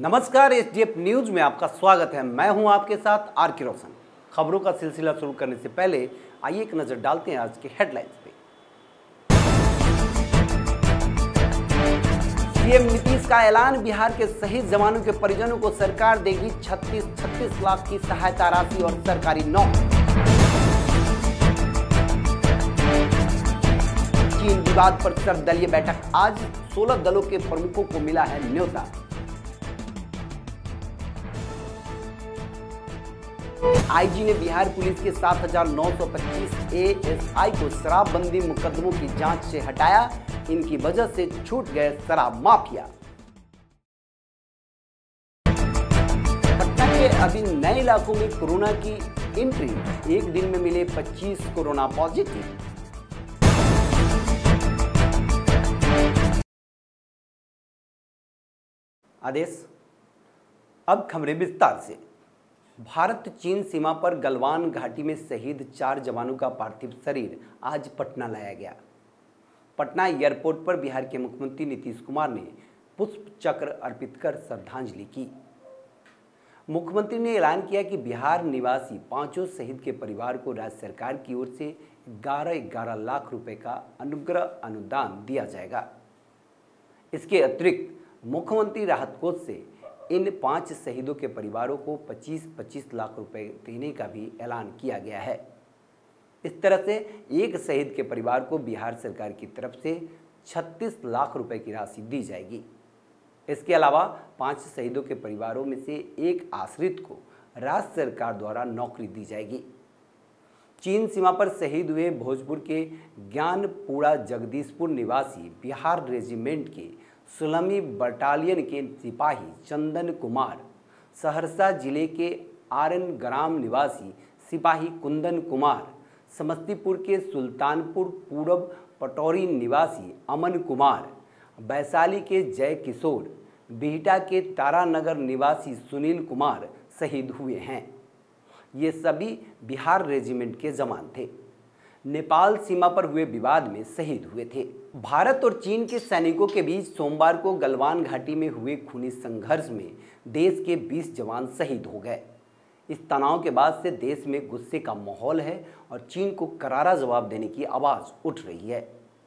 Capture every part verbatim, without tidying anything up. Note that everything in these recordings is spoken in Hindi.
नमस्कार, एसडीएफ न्यूज में आपका स्वागत है। मैं हूं आपके साथ आर के रोशन। खबरों का सिलसिला शुरू करने से पहले आइए एक नजर डालते हैं आज के हेडलाइंस पे। सीएम नीतीश का ऐलान, बिहार के शहीद जवानों के परिजनों को सरकार देगी छत्तीस छत्तीस लाख की सहायता राशि और सरकारी नौकरी। चीन विवाद पर सर्वदलीय बैठक आज, सोलह दलों के प्रमुखों को मिला है न्योता। आईजी ने बिहार पुलिस के सात हजार नौ सौ पच्चीस एएसआई को शराबबंदी मुकदमों की जांच से हटाया। इनकी वजह से छूट गए शराब माफिया। पटना के अभी नए इलाकों में कोरोना की एंट्री, एक दिन में मिले पच्चीस कोरोना पॉजिटिव। आदेश। अब खबरें विस्तार से। भारत चीन सीमा पर गलवान घाटी में शहीद चार जवानों का पार्थिव शरीर आज पटना लाया गया। पटना एयरपोर्ट पर बिहार के मुख्यमंत्री नीतीश कुमार ने पुष्प चक्र अर्पित कर श्रद्धांजलि की। मुख्यमंत्री ने ऐलान किया कि बिहार निवासी पांचों शहीद के परिवार को राज्य सरकार की ओर से ग्यारह ग्यारह लाख रुपए का अनुग्रह अनुदान दिया जाएगा। इसके अतिरिक्त मुख्यमंत्री राहत कोष से इन पांच शहीदों के परिवारों को पच्चीस पच्चीस लाख रुपए देने का भी ऐलान किया गया है। इस तरह से एक शहीद के परिवार को बिहार सरकार की तरफ से छत्तीस लाख रुपए की राशि दी जाएगी। इसके अलावा पांच शहीदों के परिवारों में से एक आश्रित को राज्य सरकार द्वारा नौकरी दी जाएगी। चीन सीमा पर शहीद हुए भोजपुर के ज्ञानपुरा जगदीशपुर निवासी बिहार रेजिमेंट के सोलहवीं बटालियन के सिपाही चंदन कुमार, सहरसा जिले के आरन ग्राम निवासी सिपाही कुंदन कुमार, समस्तीपुर के सुल्तानपुर पूर्व पटौरी निवासी अमन कुमार, वैशाली के जय किशोर, बिहटा के तारानगर निवासी सुनील कुमार शहीद हुए हैं। ये सभी बिहार रेजिमेंट के जवान थे। नेपाल सीमा पर हुए विवाद में शहीद हुए थे। भारत और चीन के सैनिकों के बीच सोमवार को गलवान घाटी में हुए खूनी संघर्ष में देश के बीस जवान शहीद हो गए। इस तनाव के बाद से देश में गुस्से का माहौल है और चीन को करारा जवाब देने की आवाज़ उठ रही है।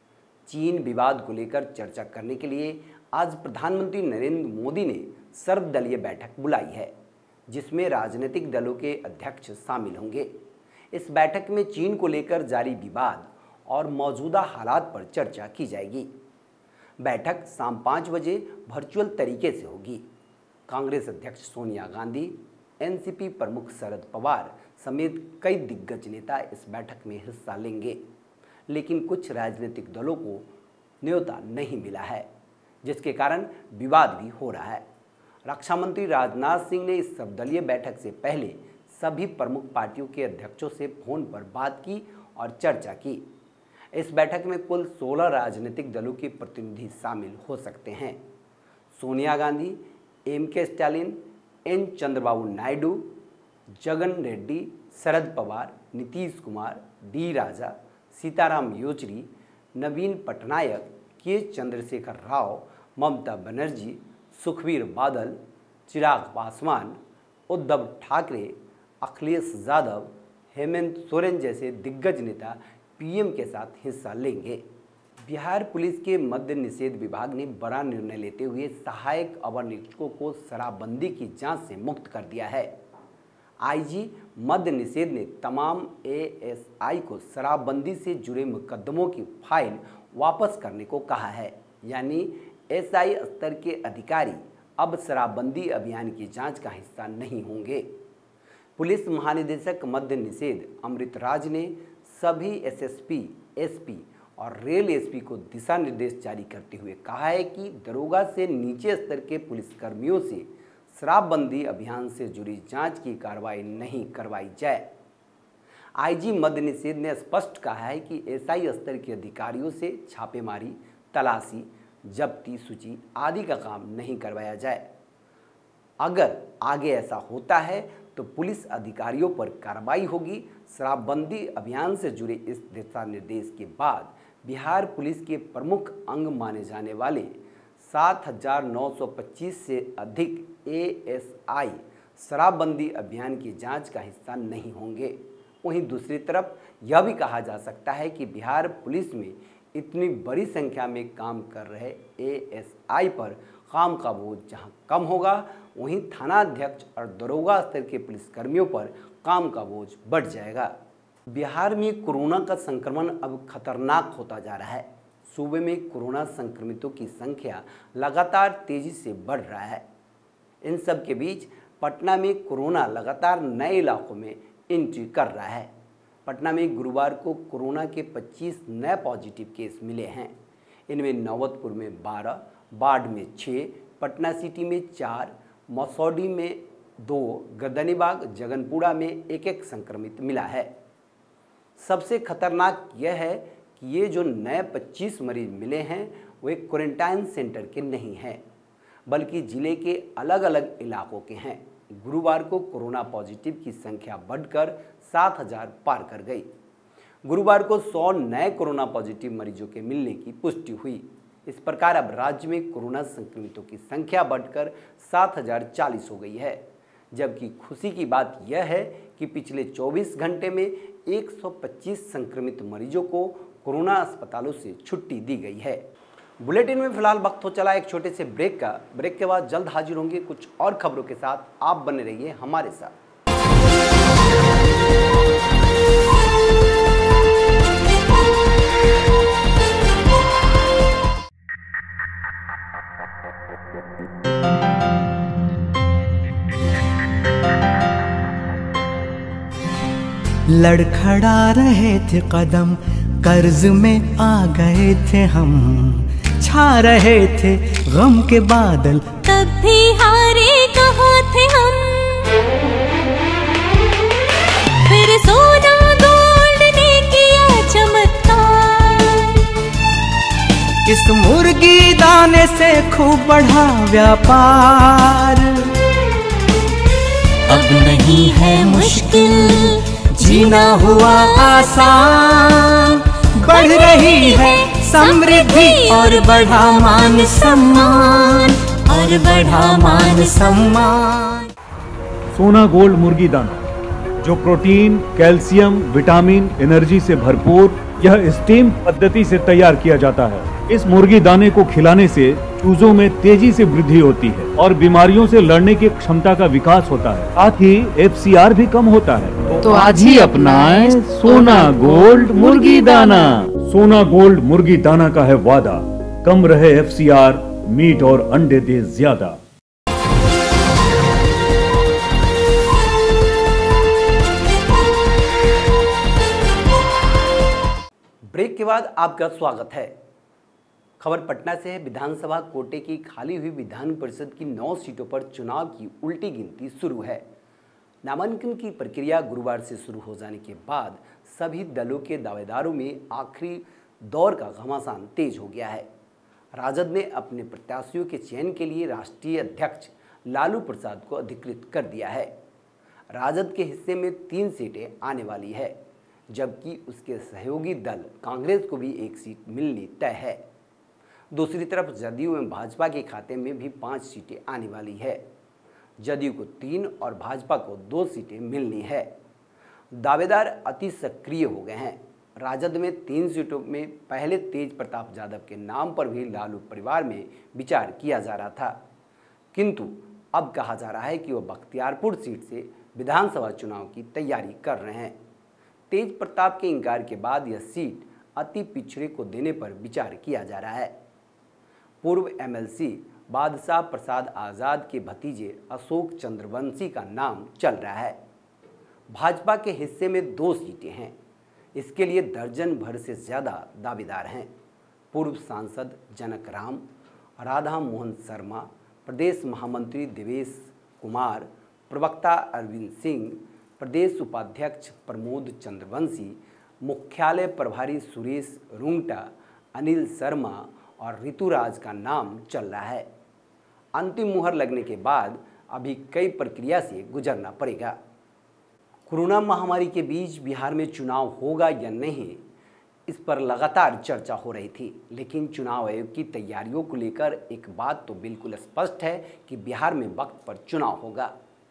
चीन विवाद को लेकर चर्चा करने के लिए आज प्रधानमंत्री नरेंद्र मोदी ने सर्वदलीय बैठक बुलाई है, जिसमें राजनीतिक दलों के अध्यक्ष शामिल होंगे। इस बैठक में चीन को लेकर जारी विवाद और मौजूदा हालात पर चर्चा की जाएगी। बैठक शाम पाँच बजे वर्चुअल तरीके से होगी। कांग्रेस अध्यक्ष सोनिया गांधी, एनसीपी प्रमुख शरद पवार समेत कई दिग्गज नेता इस बैठक में हिस्सा लेंगे, लेकिन कुछ राजनीतिक दलों को न्योता नहीं मिला है, जिसके कारण विवाद भी हो रहा है। रक्षा मंत्री राजनाथ सिंह ने इस सर्वदलीय बैठक से पहले सभी प्रमुख पार्टियों के अध्यक्षों से फोन पर बात की और चर्चा की। इस बैठक में कुल सोलह राजनीतिक दलों के प्रतिनिधि शामिल हो सकते हैं। Sonia Gandhi, M K Stalin, N Chandrababu Naidu, Jagan Reddy, Sharad Pawar, Nitish Kumar, D Raja, Sitaram Yechury, Naveen Patnaik, K Chandrashekar Rao, Mamata Banerjee, Sukhbir Badal, Chirag Paswan, Uddhav Thackeray, Akhilesh Yadav, Hemant Soren जैसे दिग्गज नेता पीएम के साथ हिस्सा लेंगे। बिहार पुलिस के मद्य निषेध विभाग ने बड़ा निर्णय लेते हुए सहायक अवर निरीक्षकों को शराबबंदी की जांच से मुक्त कर दिया है। आईजी मद्य निषेध ने तमाम एएसआई को शराबबंदी से जुड़े मुकदमों की फाइल वापस करने को कहा है, यानी एसआई स्तर के अधिकारी अब शराबबंदी अभियान की जांच का हिस्सा नहीं होंगे। पुलिस महानिदेशक मद्य निषेध अमृत राज ने सभी एसएसपी, एसपी और रेल एसपी को दिशा निर्देश जारी करते हुए कहा है कि दरोगा से नीचे स्तर के पुलिसकर्मियों से शराबबंदी अभियान से जुड़ी जांच की कार्रवाई नहीं करवाई जाए। आईजी मद्य निषेध ने स्पष्ट कहा है कि एसआई स्तर के अधिकारियों से छापेमारी, तलाशी, जब्ती सूची आदि का काम नहीं करवाया जाए। अगर आगे ऐसा होता है तो पुलिस अधिकारियों पर कार्रवाई होगी। शराबबंदी अभियान से जुड़े इस दिशा निर्देश के बाद बिहार पुलिस के प्रमुख अंग माने जाने वाले सात हजार नौ सौ पच्चीस से अधिक ए एस आई शराबबंदी अभियान की जांच का हिस्सा नहीं होंगे। वहीं दूसरी तरफ यह भी कहा जा सकता है कि बिहार पुलिस में इतनी बड़ी संख्या में काम कर रहे ए एस आई पर काम का बोझ जहां कम होगा, वहीं थाना अध्यक्ष और दरोगा स्तर के पुलिसकर्मियों पर काम का बोझ बढ़ जाएगा। बिहार में कोरोना का संक्रमण अब खतरनाक होता जा रहा है। सूबे में कोरोना संक्रमितों की संख्या लगातार तेजी से बढ़ रहा है। इन सब के बीच पटना में कोरोना लगातार नए इलाकों में एंट्री कर रहा है। पटना में गुरुवार को कोरोना के पच्चीस नए पॉजिटिव केस मिले हैं। इनमें नौबतपुर में बारह, बाढ़ में छः, पटना सिटी में चार, मसौडी में दो, गर्दनीबाग, जगनपुरा में एक एक संक्रमित मिला है। सबसे खतरनाक यह है कि ये जो नए पच्चीस मरीज मिले हैं वे क्वारंटाइन सेंटर के नहीं हैं, बल्कि जिले के अलग अलग इलाकों के हैं। गुरुवार को कोरोना पॉजिटिव की संख्या बढ़कर सात हजार पार कर गई। गुरुवार को सौ नए कोरोना पॉजिटिव मरीजों के मिलने की पुष्टि हुई। इस प्रकार अब राज्य में कोरोना संक्रमितों की संख्या बढ़कर सात हजार चालीस हो गई है। जबकि खुशी की बात यह है कि पिछले चौबीस घंटे में एक सौ पच्चीस संक्रमित मरीजों को कोरोना अस्पतालों से छुट्टी दी गई है। बुलेटिन में फिलहाल वक्त हो चला एक छोटे से ब्रेक का। ब्रेक के बाद जल्द हाजिर होंगे कुछ और खबरों के साथ। आप बने रहिए हमारे साथ। लड़खड़ा रहे थे कदम, कर्ज में आ गए थे हम, छा रहे थे गम के बादल, तब भी हारे कहाँ थे हम। फिर सोना गोल्ड ने किया चमत्कार, इस मुर्गी दाने से खूब बढ़ा व्यापार। अब नहीं है मुश्किल, जीना हुआ आसान, बढ़ रही है समृद्धि और बढ़ा मान सम्मान, और बढ़ा मान सम्मान। सोना गोल्ड मुर्गी दाना जो प्रोटीन, कैल्शियम, विटामिन, एनर्जी से भरपूर, यह स्टीम पद्धति से तैयार किया जाता है। इस मुर्गी दाने को खिलाने से चूजों में तेजी से वृद्धि होती है और बीमारियों से लड़ने की क्षमता का विकास होता है। साथ ही एफ सी आर भी कम होता है। तो आज ही अपनाएं सोना गोल्ड मुर्गी दाना। सोना गोल्ड मुर्गी दाना का है वादा, कम रहे एफ सी आर, मीट और अंडे दे ज्यादा। ब्रेक के बाद आपका स्वागत है। खबर पटना से है। विधानसभा कोटे की खाली हुई विधान परिषद की नौ सीटों पर चुनाव की उल्टी गिनती शुरू है। नामांकन की प्रक्रिया गुरुवार से शुरू हो जाने के बाद सभी दलों के दावेदारों में आखिरी दौर का घमासान तेज हो गया है। राजद ने अपने प्रत्याशियों के चयन के लिए राष्ट्रीय अध्यक्ष लालू प्रसाद को अधिकृत कर दिया है। राजद के हिस्से में तीन सीटें आने वाली है, जबकि उसके सहयोगी दल कांग्रेस को भी एक सीट मिलनी तय है। दूसरी तरफ जदयू एवं भाजपा के खाते में भी पाँच सीटें आने वाली है। जदयू को तीन और भाजपा को दो सीटें मिलनी है। दावेदार अति सक्रिय हो गए हैं। राजद में तीन सीटों में पहले तेज प्रताप यादव के नाम पर भी लालू परिवार में विचार किया जा रहा था, किंतु अब कहा जा रहा है कि वह बख्तियारपुर सीट से विधानसभा चुनाव की तैयारी कर रहे हैं। तेज प्रताप के इंकार के बाद यह सीट अति पिछड़े को देने पर विचार किया जा रहा है। पूर्व एम एल सी बादशाह प्रसाद आज़ाद के भतीजे अशोक चंद्रवंशी का नाम चल रहा है। भाजपा के हिस्से में दो सीटें हैं। इसके लिए दर्जन भर से ज़्यादा दावेदार हैं। पूर्व सांसद जनक राम, राधा मोहन शर्मा, प्रदेश महामंत्री देवेश कुमार, प्रवक्ता अरविंद सिंह, प्रदेश उपाध्यक्ष प्रमोद चंद्रवंशी, मुख्यालय प्रभारी सुरेश रुंगटा, अनिल शर्मा और ऋतुराज का नाम चल रहा है। अंतिम मुहर लगने के बाद अभी कई प्रक्रिया से गुजरना पड़ेगा। कोरोना महामारी के बीच बिहार में चुनाव होगा या नहीं, इस पर लगातार चर्चा हो रही थी, लेकिन चुनाव आयोग की तैयारियों को लेकर एक बात तो बिल्कुल स्पष्ट है कि बिहार में वक्त पर चुनाव होगा।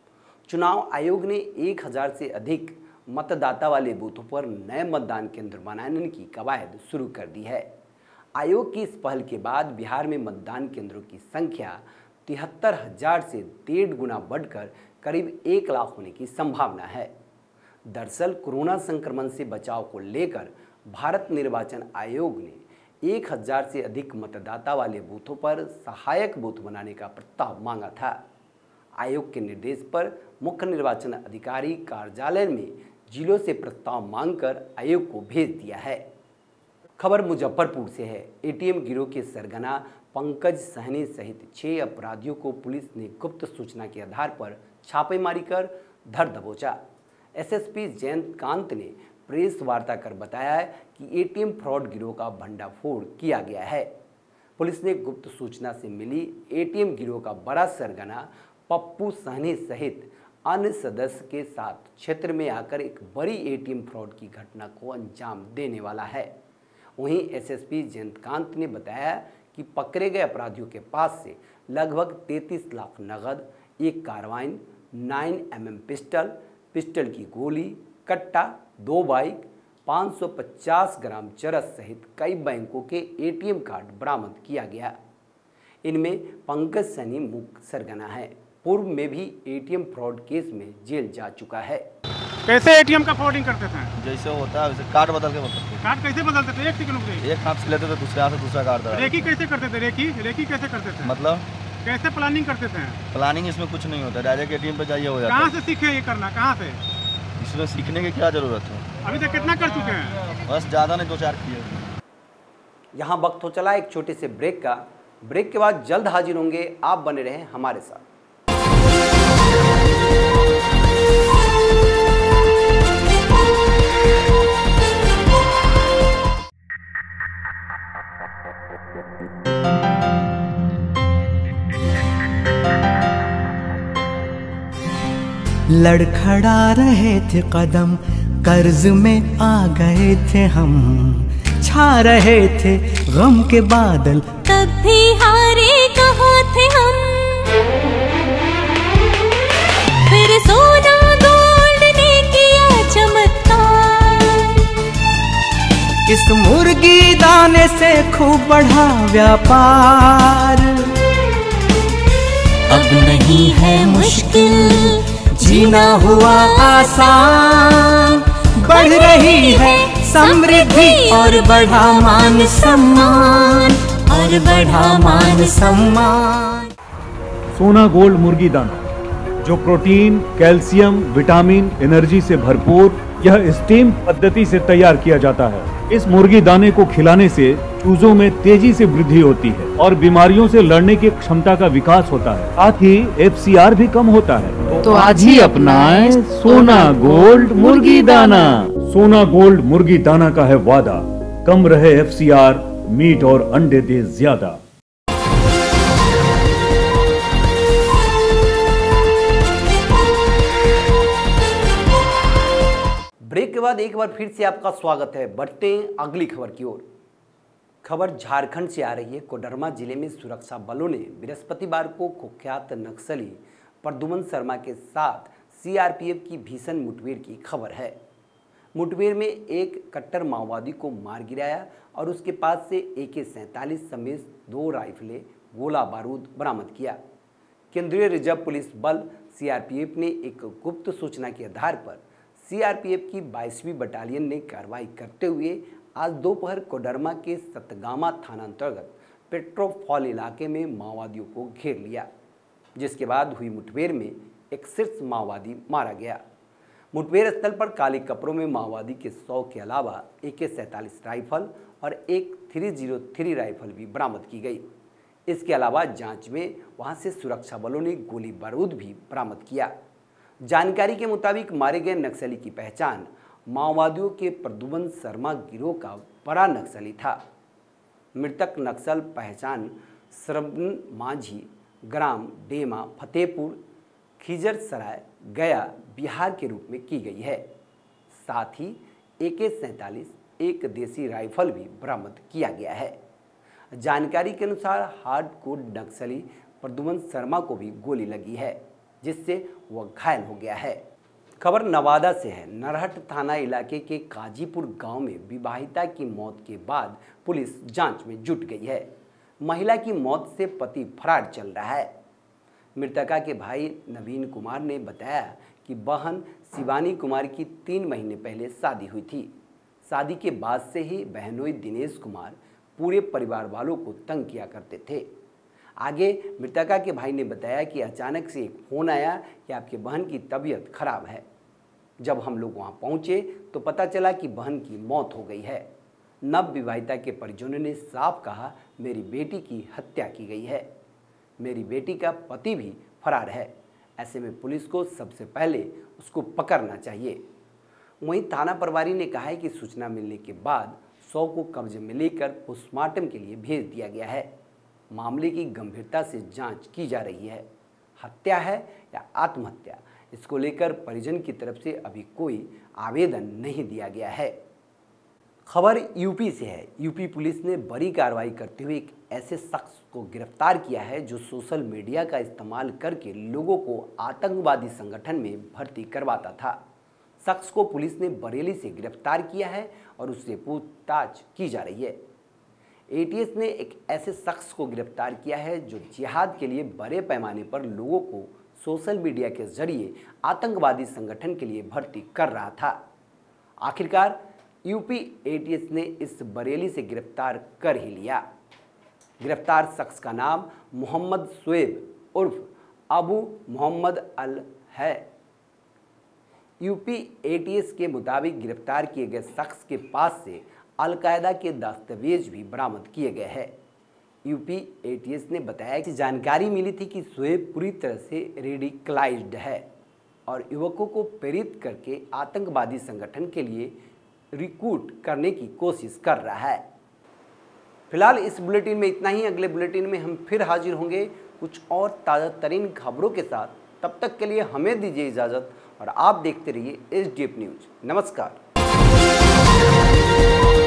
चुनाव आयोग ने एक हज़ार से अधिक मतदाता वाले बूथों पर नए मतदान केंद्र बनाने की कवायद शुरू कर दी है। आयोग की इस पहल के बाद बिहार में मतदान केंद्रों की संख्या तिहत्तर हजार से डेढ़ गुना बढ़कर करीब एक लाख होने की संभावना है। दरअसल कोरोना संक्रमण से बचाव को लेकर भारत निर्वाचन आयोग ने एक हज़ार से अधिक मतदाता वाले बूथों पर सहायक बूथ बनाने का प्रस्ताव मांगा था। आयोग के निर्देश पर मुख्य निर्वाचन अधिकारी कार्यालय में जिलों से प्रस्ताव मांगकर आयोग को भेज दिया है। खबर मुजफ्फरपुर से है। एटीएम गिरोह के सरगना पंकज सहनी सहित छह अपराधियों को पुलिस ने गुप्त सूचना के आधार पर छापेमारी कर धर दबोचा। एसएसपी जयंतकांत ने प्रेस वार्ता कर बताया है कि एटीएम फ्रॉड गिरोह का भंडाफोड़ किया गया है। पुलिस ने गुप्त सूचना से मिली एटीएम गिरोह का बड़ा सरगना पप्पू सहनी सहित अन्य सदस्य के साथ क्षेत्र में आकर एक बड़ी एटीएम फ्रॉड की घटना को अंजाम देने वाला है। वहीं एसएसपी जयंतकांत ने बताया कि पकड़े गए अपराधियों के पास से लगभग तैंतीस लाख नगद, एक carbine, nine M M pistol, pistol की गोली, कट्टा, दो बाइक, पाँच सौ पचास ग्राम चरस सहित कई बैंकों के एटीएम कार्ड बरामद किया गया। इनमें पंकज सैनी मुख्य सरगना है। पूर्व में भी एटीएम फ्रॉड केस में जेल जा चुका है। कैसे एटीएम का फ्रॉडिंग करते थे? जैसे होता है वैसे कार्ड बदल के बदलते थे। कार्ड कैसे बदलते थे? एक सेकंड रुक एक हाथ से लेते थे, दूसरे हाथ से दूसरा कार्ड दे। रेकी कैसे करते थे? रेकी रेकी कैसे करते थे? मतलब कैसे प्लानिंग करते थे? प्लानिंग इसमें कुछ नहीं होता, डायरेक्ट एटीएम पे जाइए हो जाता है। कहाँ से सीखे ये करना? कहाँ से? इसमें सीखने की क्या जरूरत है? अभी तक कितना कर चुके हैं? बस ज़्यादा नहीं, दो चार किए। यहाँ वक्त हो चला एक छोटे से ब्रेक का। ब्रेक के बाद जल्द हाजिर होंगे, आप बने रहें हमारे साथ। लड़खड़ा रहे थे कदम, कर्ज में आ गए थे हम, छा रहे थे गम के बादल, तब भी हारे कहाँ थे हम। फिर सोना गोल्ड ने किया चमत्कार, इस मुर्गी दाने से खूब बढ़ा व्यापार। अब नहीं है मुश्किल, जीना हुआ आसान, बढ़ रही है समृद्धि और बढ़ा मान सम्मान, और बढ़ा मान सम्मान। सोना गोल्ड मुर्गी दाना, जो प्रोटीन, कैल्शियम, विटामिन, एनर्जी से भरपूर, यह स्टीम पद्धति से तैयार किया जाता है। इस मुर्गी दाने को खिलाने से चूजों में तेजी से वृद्धि होती है और बीमारियों से लड़ने की क्षमता का विकास होता है। साथ ही एफ सी आर भी कम होता है। तो आज ही अपनाएं सोना गोल्ड मुर्गी दाना। सोना गोल्ड मुर्गी दाना का है वादा, कम रहे एफ सी आर, मीट और अंडे दे ज्यादा। ब्रेक के बाद एक बार फिर से आपका स्वागत है। बढ़ते हैं अगली खबर की ओर। खबर झारखंड से आ रही है। कोडरमा जिले में सुरक्षा बलों ने बृहस्पतिवार को कुख्यात नक्सली प्रद्युमन शर्मा के साथ सी आर पी एफ की भीषण मुठभेड़ की खबर है। मुठभेड़ में एक कट्टर माओवादी को मार गिराया और उसके पास से ए के सैंतालीस समेत दो राइफलें, गोला बारूद बरामद किया। केंद्रीय रिजर्व पुलिस बल सी आर पी एफ ने एक गुप्त सूचना के आधार पर सी आर पी एफ की बाईसवीं बटालियन ने कार्रवाई करते हुए आज दोपहर कोडरमा के सतगामा थाना अंतर्गत पेट्रोफॉल इलाके में माओवादियों को घेर लिया, जिसके बाद हुई मुठभेड़ में एक शीर्ष माओवादी मारा गया। मुठभेड़ स्थल पर काले कपड़ों में माओवादी के सौ के अलावा ए के सैंतालीस राइफल और एक थ्री जीरो थ्री राइफल भी बरामद की गई। इसके अलावा जांच में वहां से सुरक्षा बलों ने गोली बारूद भी बरामद किया। जानकारी के मुताबिक मारे गए नक्सली की पहचान माओवादियों के प्रद्युमन शर्मा गिरोह का बड़ा नक्सली था। मृतक नक्सल पहचान श्रवण माझी, ग्राम डेमा, फतेहपुर, खिजरसराय, गया, बिहार के रूप में की गई है। साथ ही ए के सैंतालीस, एक देसी राइफल भी बरामद किया गया है। जानकारी के अनुसार हार्डकोर नक्सली प्रद्युमन शर्मा को भी गोली लगी है, जिससे वह घायल हो गया है। खबर नवादा से है। नरहट थाना इलाके के काजीपुर गांव में विवाहिता की मौत के बाद पुलिस जांच में जुट गई है। महिला की मौत से पति फरार चल रहा है। मृतका के भाई नवीन कुमार ने बताया कि बहन शिवानी कुमार की तीन महीने पहले शादी हुई थी। शादी के बाद से ही बहनोई दिनेश कुमार पूरे परिवार वालों को तंग किया करते थे। आगे मृतका के भाई ने बताया कि अचानक से एक फ़ोन आया कि आपके बहन की तबीयत खराब है। जब हम लोग वहां पहुंचे तो पता चला कि बहन की मौत हो गई है। नव विवाहिता के परिजनों ने साफ कहा, मेरी बेटी की हत्या की गई है। मेरी बेटी का पति भी फरार है। ऐसे में पुलिस को सबसे पहले उसको पकड़ना चाहिए। वहीं थाना प्रभारी ने कहा है कि सूचना मिलने के बाद शव को कब्जे में लेकर पोस्टमार्टम के लिए भेज दिया गया है। मामले की गंभीरता से जांच की जा रही है। हत्या है या आत्महत्या, इसको लेकर परिजन की तरफ से अभी कोई आवेदन नहीं दिया गया है। खबर यूपी से है। यूपी पुलिस ने बड़ी कार्रवाई करते हुए एक ऐसे शख्स को गिरफ्तार किया है जो सोशल मीडिया का इस्तेमाल करके लोगों को आतंकवादी संगठन में भर्ती करवाता था। शख्स को पुलिस ने बरेली से गिरफ्तार किया है और उससे पूछताछ की जा रही है। एटीएस ने एक ऐसे शख्स को गिरफ्तार किया है जो जिहाद के लिए बड़े पैमाने पर लोगों को सोशल मीडिया के जरिए आतंकवादी संगठन के लिए भर्ती कर रहा था। आखिरकार यूपी एटीएस ने इस बरेली से गिरफ्तार कर ही लिया। गिरफ्तार शख्स का नाम मोहम्मद शुएब उर्फ अबू मोहम्मद अल है। यूपी एटीएस के मुताबिक गिरफ्तार किए गए शख्स के पास से अलकायदा के दस्तावेज भी बरामद किए गए हैं। यूपी एटीएस ने बताया कि जानकारी मिली थी कि शुएब पूरी तरह से रेडिकलाइज्ड है और युवकों को प्रेरित करके आतंकवादी संगठन के लिए रिक्रूट करने की कोशिश कर रहा है। फिलहाल इस बुलेटिन में इतना ही। अगले बुलेटिन में हम फिर हाजिर होंगे कुछ और ताज़ा तरीन खबरों के साथ। तब तक के लिए हमें दीजिए इजाज़त और आप देखते रहिए एच डी एफ न्यूज़। नमस्कार।